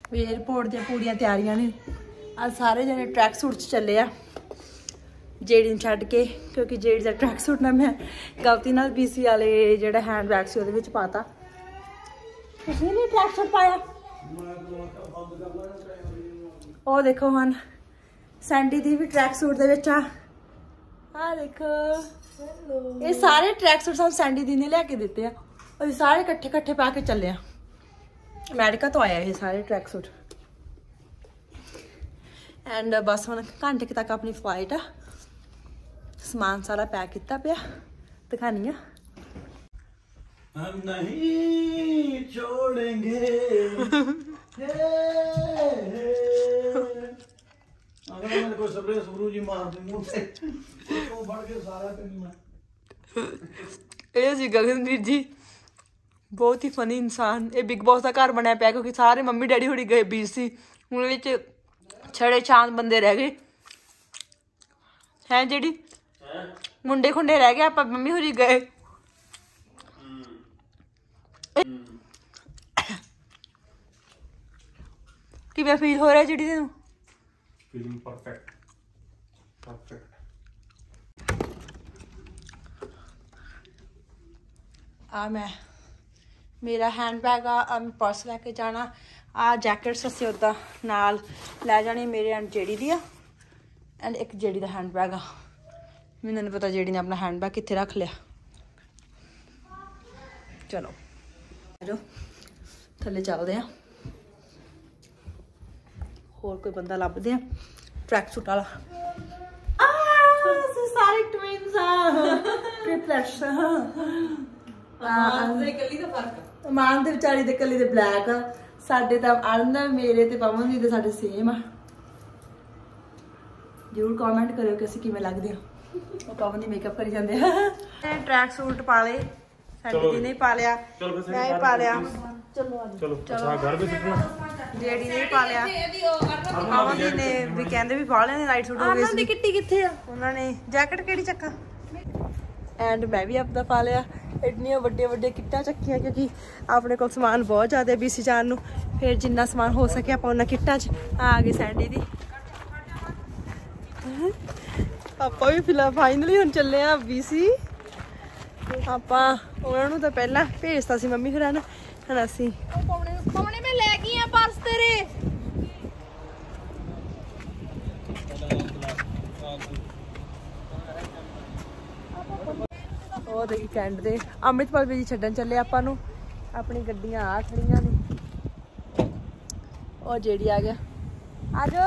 Airport दी पूरियां तैयारियां ने। अज सारे जने ट्रैक सूट च चले आ जेडी नूं छड्ड के, क्योंकि जेडी दा ट्रैक सूट ना मैं गलती नाल BC वाले जिहड़ा हैंड बैग सी उहदे विच पाता। तुसीं नहीं ट्रैक सूट पाया? ओ देखो हुण सैंडी दी भी ट्रैक सूट दे विच आ देखो। ये सारे ट्रैक सूट सानूं सैंडी दी ने लेके दित्ते आ, और सारे इकट्ठे इकट्ठे पा के चले आ। अमेरिका तो आया ये सारे ट्रैक सूट। एंड बस हुण घंटे तक अपनी फ्लाइट आ। समान सारा पैक किया पिया, दिखानी आ। हम नहीं छोड़ेंगे अगर मेरे को स्प्रे सुबरू जी मार दे मुंह पे तो बढ़ के सारा कहीं मैं ये जी गगनवीर जी बहुत ही फनी इंसान। ये बिग बॉस का घर बनया पाया, क्योंकि सारे मम्मी डैडी होड़ी गए BC, उन्हें छड़े चांद बंदे रह गए हैं। जेडी मुंडे खुंडे रह गए, आप मम्मी होरी गए। किवें फील हो रहा है जेडी तेनू? Feeling perfect perfect. आ मैं मेरा हैंड बैग आ पर्स लैके जाना। आ जैकेट्स असीं उदा नाल लै जानी मेरे एंड जेडी दी आ, एंड एक जेडी दा हैंड बैग आ। मैनूं नहीं पता जेडी ने अपना हैंड बैग कित्थे रख लिया। चलो आजो थल्ले चलदे आ, होर कोई बंदा लभदे आ ट्रैक सूट वाला। सारे ट्विन्स ट्रिपलेट्स। मान दे विचारी दे कली दे ब्लैक आ, साडे तां अरन मेरे ते पवन जी दे साडे सेम आ। जरूर कमेंट करियो कि असीं किवें लगदे आ। पवन जी मेकअप करी जांदे आ। ट्रैक सूट पा ले, साडी दी नहीं पा लिया, मैं ही पा लिया। चलो चलो अच्छा घर पे सुटना जेडी ने पा लिया। पवन जी ने भी कहंदे भी पा लेने लाइट सूट हो गए सी। किट्टी कित्थे आ? उन्हां ने जैकेट केड़ी चक्का। एंड मैं भी अपना पा लिया। इतनियां वड्डियां वड्डियां किट्टां चक्कियां, क्योंकि अपने कोल समान बहुत ज़्यादा है BC जान नूं। फिर जिन्ना समान हो सके आपां उन्हां किट्टां च आ गई सैंडी दी। आपां भी फिलहाल फाइनली हुण चले आ BC। आपां उन्हां नूं तां पहलां भेजता सी मम्मी होरां ने, हुण असीं पौणे मैं लै गई आ पर्स तेरे। ਉਹ ਦੇਖੀ ਕੈਂਡ ਦੇ ਅੰਮ੍ਰਿਤਪਾਲ ਵੀ ਜੀ ਛੱਡਣ ਚੱਲੇ ਆਪਾਂ ਨੂੰ। ਆਪਣੀ ਗੱਡੀਆਂ ਆ ਖੜੀਆਂ ਨੇ। ਉਹ ਜਿਹੜੀ ਆ ਗਿਆ ਆਜੋ।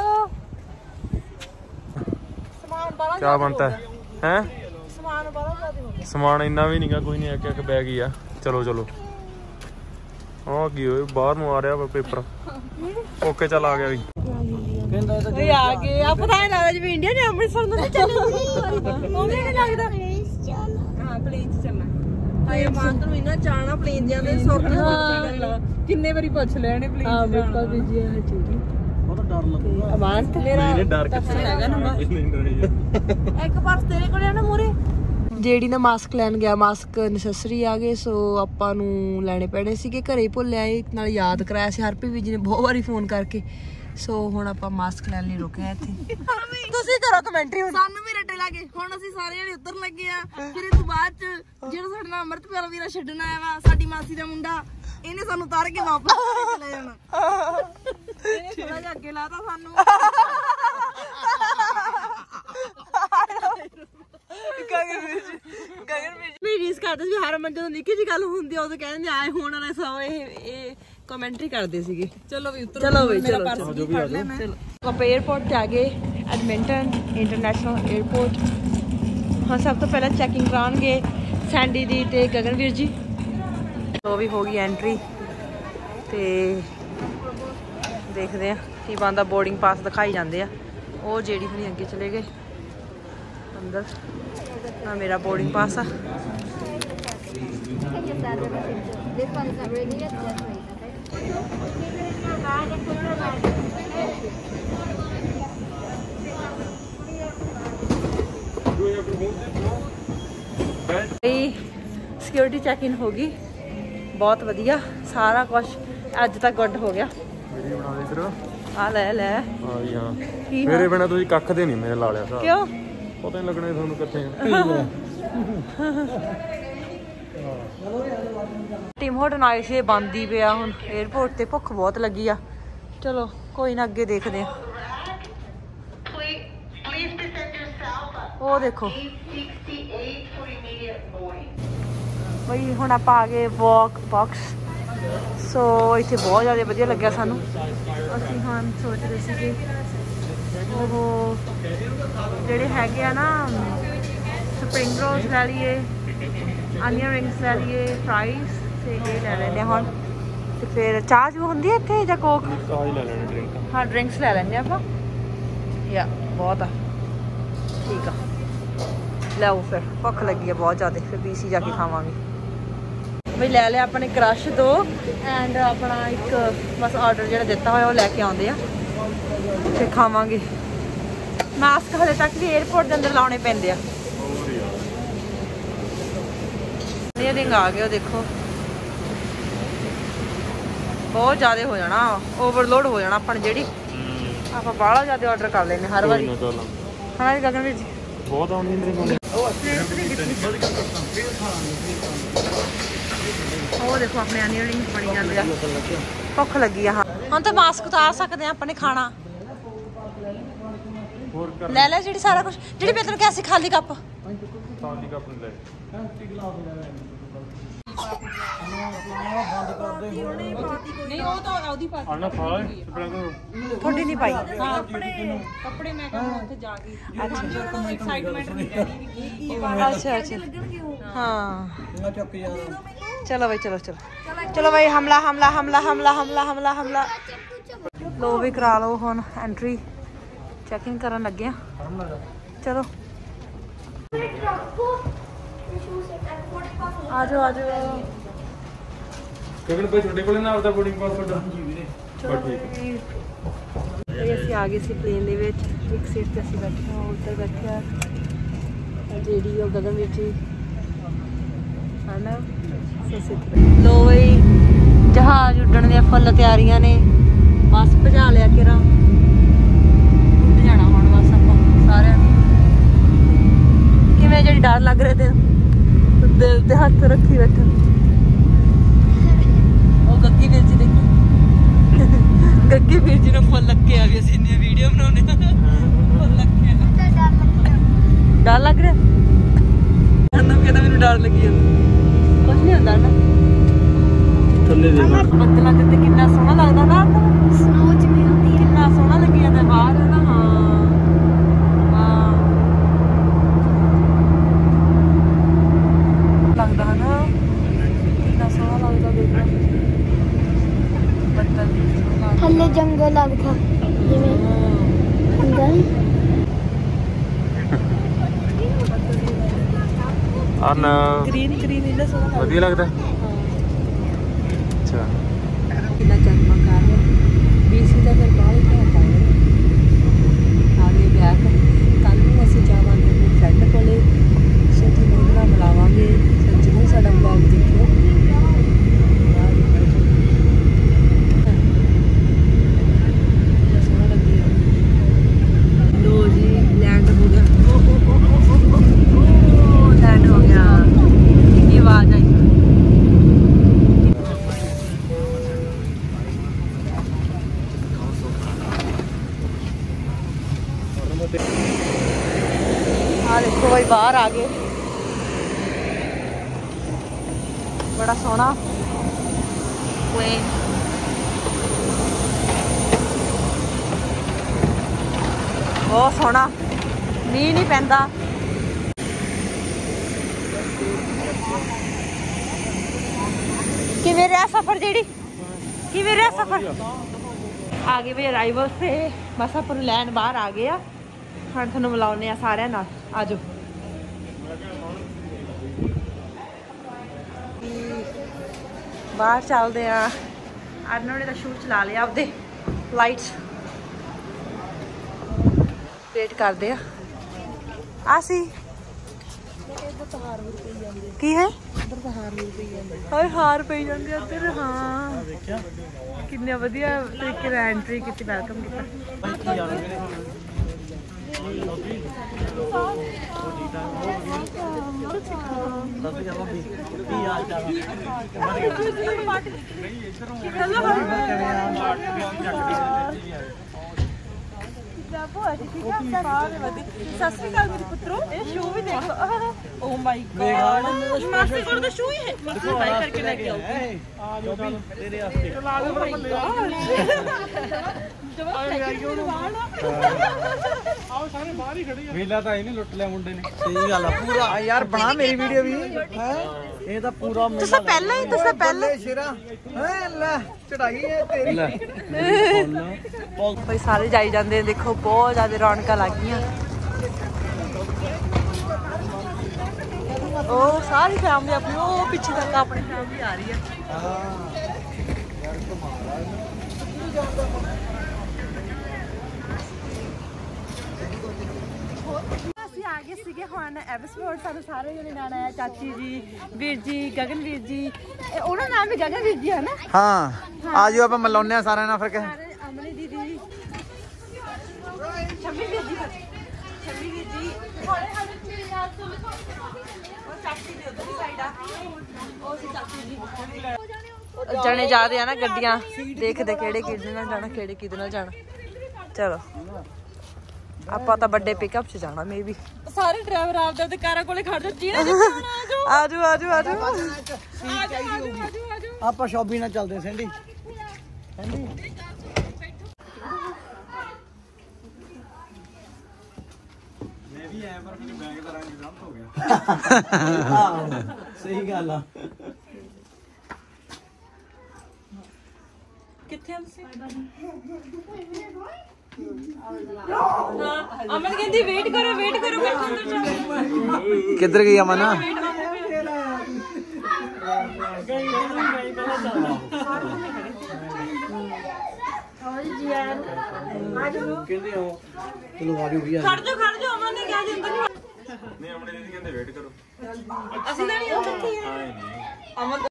ਸਮਾਨ ਬਾਲਾ क्या बनता है हैं? ਸਮਾਨ ਬਾਲਾ ਜ਼ਿਆਦਾ ਹੋ ਗਿਆ। समान इन्ना भी नहीं गा, कोई नहीं, एक बैग ही आ। चलो चलो आ की होए बाहर नु आ रहा वा पेपर। ओके चल आ गया भी कहंदा है ਓਏ ਆ ਗਏ ਆ। ਪਤਾ ਨਹੀਂ ਲੱਗਦਾ ਜਿਵੇਂ ਇੰਡੀਆ ਨੇ ਅੰਮ੍ਰਿਤਸਰ ਨੂੰ ਚੱਲੇ। ਉਹਨੇ ਨਹੀਂ ਲੱਗਦਾ ਹਾਂ ਪਲੇਨ ਚ ਚੱਲਣਾ। ਹਾਏ ਮਾਨ ਨੂੰ ਇੰਨਾ ਚਾਹਣਾ ਪਲੇਨ ਜਾਂਦੇ ਸੁਰਤ ਕਿੰਨੇ ਵਾਰੀ ਪੁੱਛ ਲੈਣੇ ਪਲੇਨ ਚ। ਅੰਮ੍ਰਿਤਪਾਲ ਵੀ ਜੀ ਆ ਚੀਰੀ बहुत डर लगूगा। ਅਮਾਨਤ ਮੇਰਾ डर कितना ਹੈਗਾ ਨਾ। ਇੱਕ ਪਰਸ ਤੇਰੇ ਕੋਲ ਆ ਨਾ ਮੂਰੇ। ਜਿਹੜੀ ਨਾ ਮਾਸਕ ਲੈਣ ਗਿਆ, ਮਾਸਕ ਨੈਸੈਸਰੀ ਆ ਗਏ, ਸੋ ਆਪਾਂ ਨੂੰ ਲੈਣੇ ਪੈਣੇ ਸੀਗੇ। ਘਰੇ ਭੁੱਲ ਆਏ, ਨਾਲ ਯਾਦ ਕਰਾਇਆ ਸੀ ਹਰਪ੍ਰੀਤ ਵੀ ਜੀ ਨੇ ਬਹੁਤ ਵਾਰੀ ਫੋਨ ਕਰਕੇ। ਸੋ ਹੁਣ ਆਪਾਂ ਮਾਸਕ ਲੈਣ ਲਈ ਰੁਕੇ ਆ ਇੱਥੇ। ਤੁਸੀਂ ਕਰੋ ਕਮੈਂਟਰੀ। ਸਾਨੂੰ ਵੀ ਰੱਟੇ ਲੱਗੇ। ਹੁਣ ਅਸੀਂ ਸਾਰੇ ਜਣੇ ਉੱਤਰ ਲੱਗੇ ਆ। ਫਿਰ ਇਹ ਤੋਂ ਬਾਅਦ ਚ ਜਿਹੜਾ ਸਾਡੇ ਨਾਲ ਅੰਮ੍ਰਿਤਪਾਲ ਵੀਰਾ ਛੱਡਣ ਆਇਆ ਵਾ, ਸਾਡੀ ਮਾਸੀ ਦਾ ਮੁੰਡਾ, ਇਹਨੇ ਸਾਨੂੰ ਉਤਾਰ ਕੇ ਵਾਪਸ ਲੈ ਜਾਣਾ। ਇਹਨੇ ਥੋੜਾ ਜਿਹਾ ਅੱਗੇ ਲਾਤਾ ਸਾਨੂੰ। ਮੇਰੀ ਰੀਸ ਕਰਦੇ ਸੀ ਹਰਮਨ, ਜਦੋਂ ਨਿੱਕੀ ਜਿਹੀ ਗੱਲ ਹੁੰਦੀ ਆ ਉਦੋਂ ਕਹਿੰਦੇ ਆਏ ਹੋਣ ਵਾਲਾ ਸੋ ਇਹ ਕਮੈਂਟਰੀ ਕਰਦੇ ਸੀਗੇ। ਚਲੋ ਵੀ ਉਤਰੋ। ਚਲੋ ਵੀ ਚਲੋ ਚਲੋ ਆਪਾਂ 에어ਪੋਰਟ ਤੇ ਆ ਗਏ, ਐਡਮਿੰਟਨ ਇੰਟਰਨੈਸ਼ਨਲ 에어ਪੋਰਟ। ਹਾਂ ਸਭ ਤੋਂ ਪਹਿਲਾਂ ਚੈਕਿੰਗ ਕਰਾਉਣਗੇ ਸੈਂਡੀ ਦੀ ਤੇ ਗਗਨਵੀਰ ਜੀ। ਉਹ ਵੀ ਹੋ ਗਈ ਐਂਟਰੀ ਤੇ ਦੇਖਦੇ ਆ ਕੀ ਬਣਦਾ। ਬੋਰਡਿੰਗ ਪਾਸ ਦਿਖਾਈ ਜਾਂਦੇ ਆ। ਉਹ ਜਿਹੜੀ ਹੁਣੀ ਅੱਗੇ ਚਲੇ ਗਏ ਅੰਦਰ। ਆ ਮੇਰਾ ਬੋਰਡਿੰਗ ਪਾਸ ਆ। सिक्योरिटी चैकिंग हो गई, बहुत वधिया सारा कुछ अज तक गुड हो गया। ਪਨੀਰ ਬਣਾ ਦੇ ਫਿਰ ਆ ਲੈ ਲੈ ਹਾਂ ਜੀ ਹਾਂ ਕੀ ਮੇਰੇ ਬਿਨਾ ਤੁਸੀਂ ਕੱਖ ਦੇ ਨਹੀਂ ਮੇਰੇ ਲਾ ਲਿਆ ਸਾਹ ਕਿਉਂ ਪਤਾ ਨਹੀਂ ਲੱਗਣਾ ਤੁਹਾਨੂੰ ਕਿੱਥੇ ਟੀਮ ਹੋਟਲ ਆਏ ਸੀ ਬੰਦ ਹੀ ਪਿਆ ਹੁਣ 에어ਪੋਰਟ ਤੇ ਭੁੱਖ ਬਹੁਤ ਲੱਗੀ ਆ ਚਲੋ ਕੋਈ ਨਾ ਅੱਗੇ ਦੇਖਦੇ ਆ ਉਹ ਦੇਖੋ ਬਈ ਹੁਣ ਆਪਾਂ ਆ ਗਏ ਵਾਕ ਬਾਕਸ ਸੋ ਇੱਥੇ ਬਹੁਤ ਜ਼ਿਆਦਾ ਵਧੀਆ ਲੱਗਿਆ ਸਾਨੂੰ ਅਸੀਂ ਹੁਣ ਸੋਚ ਰਹੇ ਸੀਗੇ ਉਹ ਜਿਹੜੇ ਹੈਗੇ ਆ ਨਾ ਸਪਰਿੰਗ ਰੋਲਸ ਲੈ ਲਈਏ ਅਨੀਅਨ ਰਿੰਗਸ ਲੈ ਲਈਏ ਫਰਾਈਜ਼ ਤੇ ਇਹ ਲੈ ਲੈਂਦੇ ਹੁਣ ਤੇ ਫਿਰ ਚਾਹ ਜੂ ਹੁੰਦੀ ਹੈ ਇੱਥੇ ਜਾਂ ਕੋਕ ਚਾਹ ਹੀ ਲੈ ਲੈਣੀ ਡਰਿੰਕ ਹਾਂ ਡਰਿੰਕਸ ਲੈ ਲੈਂਦੇ ਆਪਾਂ ਯਾ ਬਹੁਤ ਆ ਠੀਕ ਆ ਲਓ ਫਿਰ ਭੁੱਖ ਲੱਗੀ ਆ ਬਹੁਤ ਜ਼ਿਆਦਾ ਫਿਰ BC ਜਾ ਕੇ ਖਾਵਾਂਗੇ ਬਈ ਲੈ ਲਿਆ ਆਪਣੇ ਕ੍ਰਸ਼ 2 ਐਂਡ ਆਪਣਾ ਇੱਕ ਬਸ ਆਰਡਰ ਜਿਹੜਾ ਦਿੱਤਾ ਹੋਇਆ ਉਹ ਲੈ ਕੇ ਆਉਂਦੇ ਆ ਫਿਰ ਖਾਵਾਂਗੇ ਮਾਸਕ ਹਲੇ ਤੱਕ ਵੀ 에어ਪੋਰਟ ਦੇ ਅੰਦਰ ਲਾਉਣੇ ਪੈਂਦੇ ਆ ਰੀਅਰਿੰਗ ਆ ਗਿਆ ਦੇਖੋ ਬਹੁਤ ਜ਼ਿਆਦਾ ਹੋ ਜਾਣਾ ਓਵਰਲੋਡ ਹੋ ਜਾਣਾ ਆਪਾਂ ਜਿਹੜੀ ਆਪਾਂ ਬਾਹਲਾ ਜ਼ਿਆਦਾ ਆਰਡਰ ਕਰ ਲੈਨੇ ਹਰ ਵਾਰੀ ਹਾਂ ਜੀ ਗਗਨ ਵੀਰ ਜੀ ਬਹੁਤ ਆਉਂਦੀ ਮੇਰੇ ਕੋਲ ਉਹ ਦੇਖੋ ਆਪਣੇ ਅਨੀਅਨ ਰਿੰਗਸ ਬਣੀ ਜਾਂਦੇ ਆ ਭੁੱਖ ਲੱਗੀ ਆ ਹਾਂ ਹੁਣ ਤਾਂ ਮਾਸਕ ਉਤਾਰ ਸਕਦੇ ਆ ਆਪਾਂ ਨੇ ਖਾਣਾ ਲੈ ਲੈ ਜਿਹੜੀ ਸਾਰਾ ਕੁਝ ਜਿਹੜੀ ਮੈਂ ਤੈਨੂੰ ਕਿਹਾ ਸੀ ਖਾਲੀ ਕੱਪ ਖਾਲੀ ਕੱਪ ਲੈ ਨਹੀਂ ਉਹ ਤਾਂ ਉਹਦੀ ਪਾਤੀ ਆਣਾ ਖਾ ਥੋੜੀ ਨਹੀਂ ਪਾਈ ਹਾਂ ਕੱਪੜੇ ਮੈਂ ਕਹਿੰਦਾ ਉੱਥੇ ਜਾ ਕੇ ਅੱਛਾ ਐਕਸਾਈਟਮੈਂਟ ਨਹੀਂ ਰਹੀ ਅੱਛਾ ਅੱਛਾ ਹਾਂ ਮੈਂ ਚੱਕ ਜਾ चलो भाई चलो चलो चलो भाई हमला हमला हमला हमला हमला हमला हमला लो भी करा लो हुन एंट्री चेकिंग करन लगे चलो आ जाओ ਕਿਹੜੇ ਭਾਈ ਤੁਹਾਡੇ ਕੋਲੇ ਨਾ ਆਪਦਾ ਬੋਰਡਿੰਗ ਪਾਸ ਤੁਹਾਡਾ चलो ये ਅਸੀਂ ਆ ਗਏ ਸੀ ਪਲੇਨ ਦੇ ਵਿੱਚ ਇੱਕ ਸੀਟ ਤੇ ਅਸੀਂ ਬੈਠੇ ਹਾਂ ਉੱਧਰ ਬੈਠਿਆ ਜਿਹੜੀ ਉਹ ਗਗਨ ਵਿੱਚ ਹਨਾ लो भाई जहाज उड्डण दी फुल तैयारियां ने बस भजा लिया केरा उड़ जाना हुण बस आपां सारियां किवें जेह्ड़ी डर लग रहे ते दिल ते हत्थ रखी बैठे ओ गग्गी वीर जी देखी गग्गी वीर जी ने फुल लगे आ भी असीं इन्नी वीडियो बनाउने फुल लगे डर लग रहा नन्नू कहता मैनूं डर लगी जांदा कुछ नहीं होता ना ਥੱਲੇ ਦੇ ਬੱਦਲਾਂ ਤੇ ਕਿੰਨਾ ਸੋਹਣਾ ਲੱਗਦਾ ਨਾ ਸਨੋ ਚ ਵੀ ਹੁੰਦੀ ਹੈ ਕਿੰਨਾ ਸੋਹਣਾ ਲੱਗੀ ਜਾਂਦਾ ਬਾਹਰ ਨਾ ਹਾਂ ਲੱਗਦਾ ਹੈ ਨਾ ਕਿੰਨਾ ਸੋਹਣਾ ਲੱਗਦਾ ਦੇਖੋ ਬੱਦਲ ਥੱਲੇ ਜੰਗਲ ਲੱਗਦਾ ਜਿਵੇਂ ਜੰਗਲ ਅਨ ਗ੍ਰੀਨ ਗ੍ਰੀਨ ਇੰਨਾ ਸੋਹਣਾ ਵਧੀਆ ਲੱਗਦਾ ਅੱਛਾ ਕਿੰਨਾ ਜਗਮਗ ਕਰ ਰਿਹਾ BC ਦਾ ਫਿਰ ਬਾਹਰ ਹੀ ਪਾਇਆ ਆਗੇ ਬੈਕ ਕੱਲ ਨੂੰ ਅਸੀਂ ਜਾਵਾਂਗੇ ਆਪਣੇ ਫਰੈਂਡ ਕੋਲੇ ਛੇਤੀ ਨਾਲ ਮਿਲਾਵਾਂਗੇ ਜਰੂਰ ਸਾਡਾ ਵਲੌਗ ਦੇਖਿਓ ਲੋ ਜੀ ਲੈਂਡ ਹੋ ਗਿਆ ਲੈਂਡ ਹੋ ਗਿਆ ਕਿੰਨੀ ਆਵਾਜ਼ ਆਈ देखो भाई बाहर आ गए बड़ा सोहना प्लेन बहुत सोहना मीह नहीं पैंदा किवें रहा सफर जेड़ी किवें रहा सफर आ गए भाई अराइवल से बस अपन लैन बाहर आ गए हाँ थोड़ा मिलाने सारे नाल आ जाओ बाहर चलते हैं अरनों ने तो शूट चला लिया आपदे लाइट्स वेट करते आसी ਕੀ ਹੈ ਹਾਏ ਹਾਰ ਪਈ ਜਾਂਦੇ ਇੱਧਰ ਹਾਂ ਕਿੰਨੇ ਵਧੀਆ ਤਰੀਕੇ ਨਾਲ ਐਂਟਰੀ ਕੀਤੀ ਵੈਲਕਮ ਕੀਤਾ ਸਤਿ ਸ਼੍ਰੀ ਅਕਾਲ ਮੇਰੇ ਪੁੱਤਰੋ ਇਹ ਸ਼ੂ ਵੀ ਦੇਖੋ ਓ ਮਾਈ ਗॉड ਮਾਸੀ ਕੋਲ ਤਾਂ ਸ਼ੂ ਹੀ ਹੈ ਮਾਸੀ ਬਾਈ ਕਰਕੇ ਲੈ ਕੇ ਆਓ ਆ ਜੋ ਤੇਰੇ ਵਾਸਤੇ ਚਲਾ ਲਓ ਬੱਲੇ ਆਓ ਸਾਰੇ ਬਾਹਰ ਹੀ ਖੜੇ ਆ ਵੇਲਾ ਤਾਂ ਇਹ ਨਹੀਂ ਲੁੱਟ ਲਿਆ ਮੁੰਡੇ ਨੇ ਸਹੀ ਗੱਲ ਆ ਪੂਰਾ ਯਾਰ ਬਣਾ ਮੇਰੀ ਵੀਡੀਓ ਵੀ ਹੈ ਇਹ ਤਾਂ ਪੂਰਾ ਮੇਲਾ ਤੁਸੀਂ ਪਹਿਲਾਂ ਸ਼ੇਰਾ ਹੈ ਲੈ ਚੜਾਈ ਹੈ ਤੇਰੀ ਭਾਈ ਸਾਰੇ ਜਾਈ ਜਾਂਦੇ ਦੇਖੋ ਬਹੁਤ ਜ਼ਿਆਦਾ ਰੌਣਕਾਂ ਲੱਗ ਗਈਆਂ ਉਹ ਸਾਰੀ ਫੈਮਿਲੀ ਆਪਣੀ ਉਹ ਪਿੱਛੇ ਤੱਕ ਆਪਣੀ ਫੈਮਿਲੀ ਆ ਰਹੀ ਹੈ ਅਸੀਂ ਆ ਗਏ ਸੀਗੇ ਹੁਣ ਐਵਸਪੋਰਟ ਸਾਨੂੰ ਸਾਰੇ ਜਣੇ ਜਾਣਾ ਹੈ ਚਾਚੀ ਜੀ ਵੀਰ ਜੀ ਗਗਨਵੀਰ ਜੀ ਉਹਨਾਂ ਨਾਮ ਵੀ ਗਗਨਵੀਰ ਜੀ ਹੈ ਨਾ ਹਾਂ ਆ ਜਾਓ ਆਪਾਂ ਮਿਲਾਉਂਦੇ ਆ ਸਾਰਿਆਂ ਨਾਲ ਫਿਰ ਸਾਰੇ ਅਮਨੀ ਦੀਦੀ ਸ਼ਮੀ ਵੀਰ ਜੀ ਹੋਲੇ ਹਾਲੇ ਮੇਰੇ ਯਾਰ ਤੋਂ ਉਹ ਚਾਚੀ ਦੀ ਉਧਰ ਸਾਈਡ ਆ ਉਹ ਸੀ ਚਾਚੀ ਜੀ ਜਣੇ ਜਾ ਰਹੇ ਆ ਨਾ ਗੱਡੀਆਂ ਦੇਖਦੇ ਕਿਹੜੇ ਕਿਹਦੇ ਨਾਲ ਜਾਣਾ ਕਿਹੜੇ ਕਿਹਦੇ ਨਾਲ ਜਾਣਾ ਚਲੋ ਆਪਾਂ ਤਾਂ ਵੱਡੇ ਪਿਕਅਪ 'ਚ ਜਾਣਾ ਮੇਬੀ ਸਾਰੇ ਡਰਾਈਵਰ ਆਪਦੇ ਆਪਦੇ ਕਾਰਾਂ ਕੋਲੇ ਖੜ ਜਾ ਚੀਣਾ ਆਜੋ ਆਪਾਂ ਸ਼ੌਪਿੰਗ ਨਾਲ ਚੱਲਦੇ ਸੈਂਡੀ ਮੈਂ ਵੀ ਆਇਆ ਪਰ ਮੇਰੇ ਬੈਗ ਦਾ ਰੰਗ ਗਲਤ ਹੋ ਗਿਆ ਸਹੀ ਗੱਲ ਆ ਕਿੱਥੇ ਆ ਤੁਸੀਂ ਅਮਨ ਕਹਿੰਦੀ ਵੇਟ ਕਰੋ ਮੈਂ ਅੰਦਰ ਜਾ ਕਿੱਧਰ ਗਈ ਅਮਨ ਕਹਿੰਦੇ ਹੋ ਚਲੋ ਆ ਜਾਓ ਵੀ ਖੜ ਜਾ ਅਮਨ ਨੇ ਕਿਹਾ ਜੀ ਅੰਦਰ ਨਹੀਂ ਆਪਣੇ ਦੀਦੀ ਕਹਿੰਦੇ ਵੇਟ ਕਰੋ ਅਸੀਂ ਤਾਂ ਨਹੀਂ ਅੰਦਰ ਕੀ ਹੈ ਅਮਨ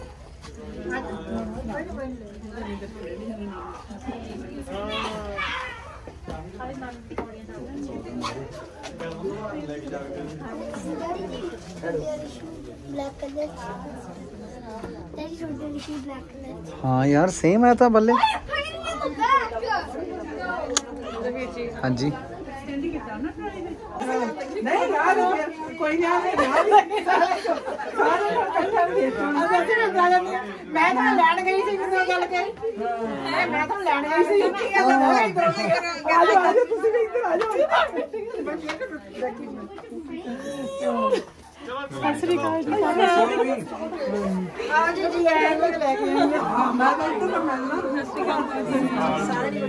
हाँ यार सेम है तो बल्ले हाँ जी ਨਹੀਂ ਯਾਰ ਕੋਈ ਨਹੀਂ ਮੈਂ ਤਾਂ ਲੈਣ ਗਈ ਸੀ ਕਿਸੇ ਗੱਲ ਕਹੀ ਮੈਂ ਤਾਂ ਲੈਣ ਗਈ ਸੀ ਆਜੋ ਤੁਸੀਂ ਵੀ ਇੱਧਰ ਆਜੋ ਸਤਿ ਸ੍ਰੀ ਅਕਾਲ ਜੀ ਆਓ ਜੀ ਆਏ ਲੋਕ ਲੈ ਕੇ ਆਏ ਹਾਂ ਮੈਂ ਤਾਂ ਇੱਧਰ ਮਿਲਣਾ ਸਤਿ ਸ੍ਰੀ ਅਕਾਲ ਜੀ ਸਾਰੇ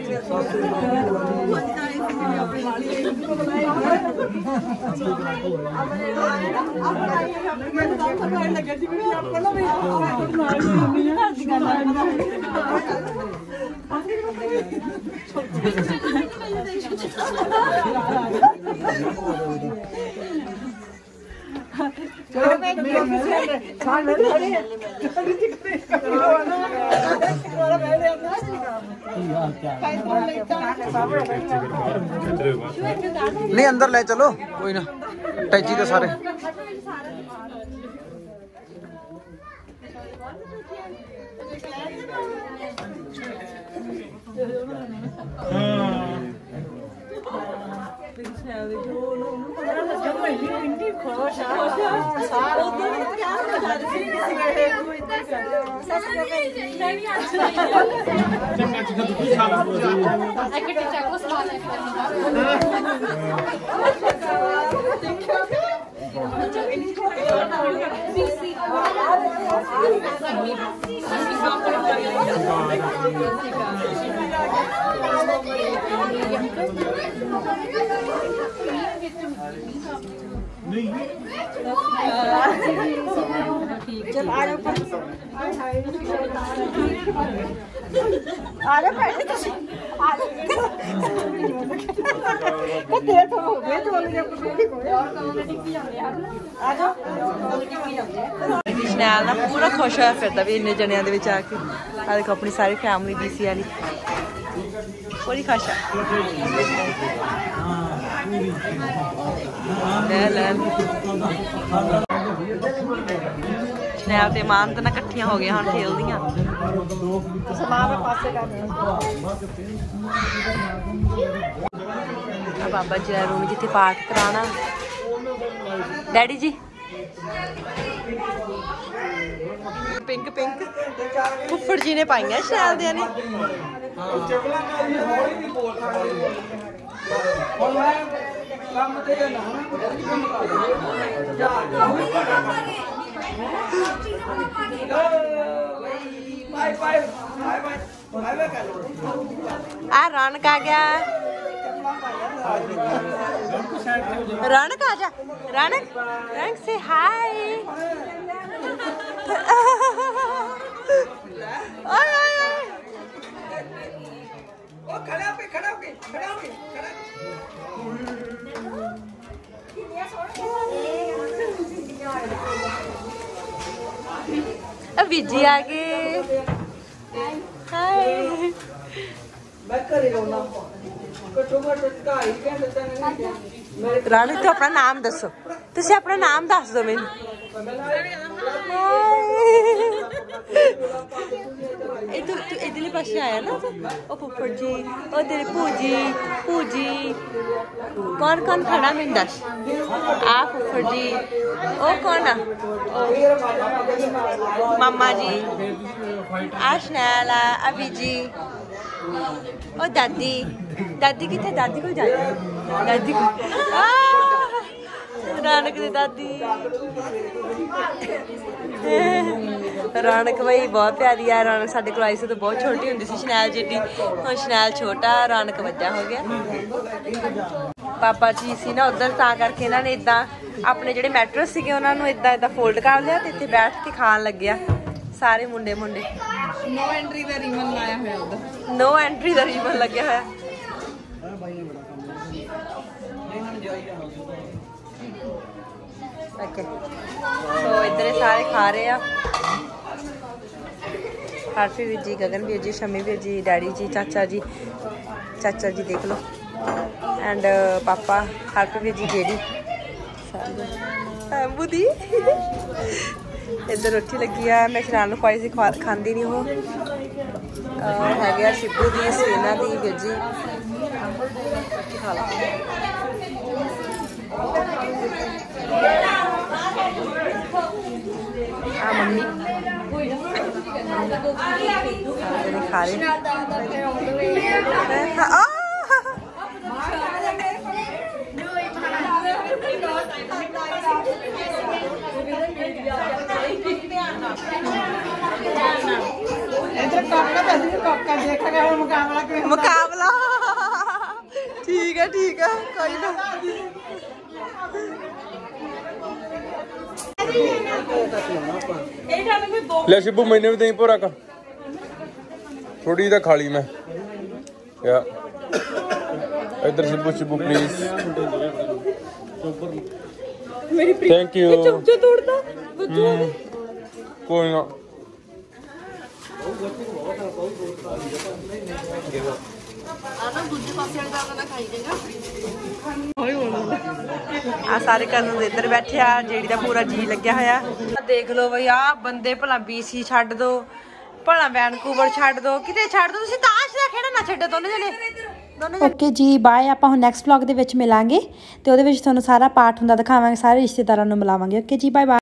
नहीं अंदर ले चलो कोई ना टैची तो सारे चल आ जाओ आ जाओ तेरे तो हो गए तो वाले और कौन ने टिक्की ਜਾਂਦੇ ਆ ਜਾਓ टिक्की ਜਾਂਦੇ ਆ ਸ਼ਨੈਲ ਨਾ ਪੂਰਾ ਖੁਸ਼ ਹੋਇਆ ਫਿਰਦਾ ਵੀ ਇੰਨੇ ਜਣਿਆਂ ਦੇ ਵਿੱਚ ਆ ਕੇ ਆ ਦੇਖੋ ਆਪਣੀ ਸਾਰੀ ਫੈਮਿਲੀ BC ਵਾਲੀ ਪੂਰੀ ਖੁਸ਼ ਆ ਲੈ ਸ਼ਨੈਲ ਤੇ ਮਾਨ ਤਾਂ ਇਕੱਠੀਆਂ ਹੋ ਗਈਆਂ ਹੁਣ ਖੇਲਦੀਆਂ ਸਮਾਨ ਪਾਸੇ ਕਰਦੇ बाबा जी का रूम जिथे पाठ कराना डैडी जी पिंक पिंक फुफड़ जी ने पाई शैल दिया ने आ रौनक आ गया रौनक आ जा रौनक रौनक से हाय बीजी आ गए हाय रानी तो अपना नाम दसो तुसी अपना नाम दस दो मैनू इधरले पासे आया ना ओ फुफड़ जी ओ तेरे भूजी कौन कौन खड़ा मैनू दस आ फुफड़ जी ओ कौन मामा जी आ शनैल आ बीजी ओ दादी दादी कितने दादी को जाती दादी को रौनक दी दादी रौनक भाई बहुत प्यारी है रौनक साडे कोल आई सी तो बहुत छोटी हुंदी सी शनैल जिड्डी हुण शनैल छोटा रौनक वड्डा हो गया पापा जी सी ना उधर तां करके इन्हां ने इदां अपने जिहड़े मैट्रेस सीगे उन्हां नूं इदां इदां फोल्ड कर लिया ते इत्थे बैठ के खाण लग्गिया सारे मुंडे मुंडे नो एंट्री दा रिबन लाया होया उधर नो एंट्री दा रिबन लग्या होया ओके तो इधर सारे खा रहे हैं हरफी वीर जी गगन वीर जी शमी वीर जी डैडी जी चाचा जी देख लो एंड पापा हरफी वीर जी जेडी बुदी इधर रोटी लगी है मैं शरान खुआई सी खाती नहीं वो है शिबू दी सेना दी वीर जी रोटी खा लो मम्मी खा रहे मुकाबला ठीक है कोई ना ले शिबू मैंने भी दही भोरा का थोड़ी खा ली मैं या इधर शिबू प्लीज थैंक यू कोई ना आ सारे घर इधर बैठे आ जेडी दा पूरा जी लग्या होया देख लो बई आ बंदे भला BC छड्ड दो भला वैनकूवर छड्ड दो किते छड्ड दो तुसीं ताश दा खेड़ा ना छड्डो दोनों जने ओके जी बाय ਆਪਾਂ ਹੁਣ ਨੈਕਸਟ ਵਲੌਗ ਦੇ ਵਿੱਚ ਮਿਲਾਂਗੇ ਤੇ ਉਹਦੇ ਵਿੱਚ ਤੁਹਾਨੂੰ ਸਾਰਾ ਪਾਠ ਹੁੰਦਾ ਦਿਖਾਵਾਂਗੇ ਸਾਰੇ ਰਿਸ਼ਤੇਦਾਰਾਂ ਨੂੰ ਮਿਲਾਵਾਂਗੇ ਓਕੇ ਜੀ ਬਾਏ ਬਾਏ